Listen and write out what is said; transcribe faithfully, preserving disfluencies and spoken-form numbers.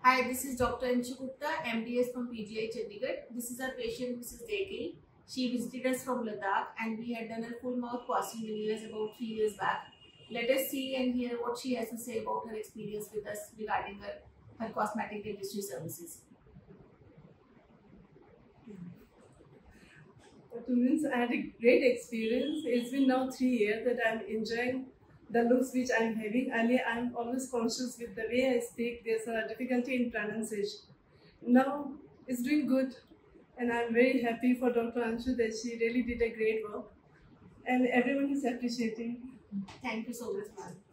Hi, this is Doctor Anshu Gupta, M D S from P G I Chandigarh. This is our patient, Missus Dekhi. She visited us from Ladakh and we had done a full mouth passing veneers about three years back. Let us see and hear what she has to say about her experience with us regarding her, her cosmetic dentistry services. To means I had a great experience. It's been now three years that I'm enjoying the looks which I'm having. Earlier, I'm always conscious with the way I speak. There's a difficulty in pronunciation. Now it's doing good, and I'm very happy for Doctor Anshu that she really did a great work, and everyone is appreciating. Thank you so much, ma'am.